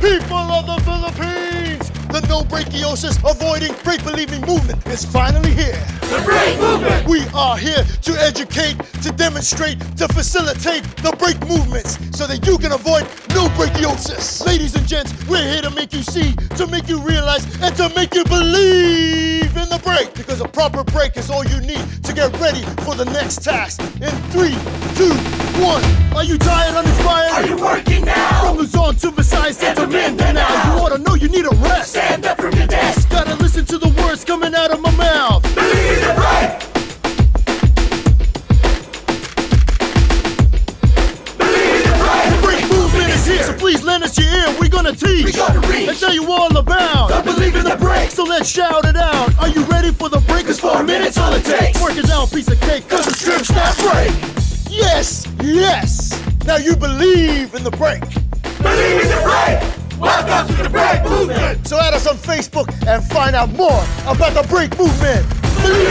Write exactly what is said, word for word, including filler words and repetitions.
People of the Philippines, the no brachiosis avoiding brake believing movement is finally here. The brake movement! We are here to educate, to demonstrate, to facilitate the brake movements so that you can avoid no brachiosis. Ladies and gents, we're here to make you see, to make you realize, and to make you believe in the brake, because a proper brake is all you need to get ready for the next task. In three, two, one. Are you tired, uninspired? Are you working now? From Luzon to Visayas, stand to Mindanao. You ought to know you need a rest. Stand up from your desk. Gotta listen to the words coming out of my mouth. Believe in the brake! Believe in the brake! The brake movement is here, so please lend us your ear. We're gonna teach We're gonna reach and tell you all about the believe in the brake. So let's shout it out. Are you ready for the break? Cause four minutes all it takes. Work it down, piece of cake, Cause the script's not break. yes, yes. Now you believe in the brake. Believe in the brake! Welcome to the brake movement! So add us on Facebook and find out more about the brake movement. Believe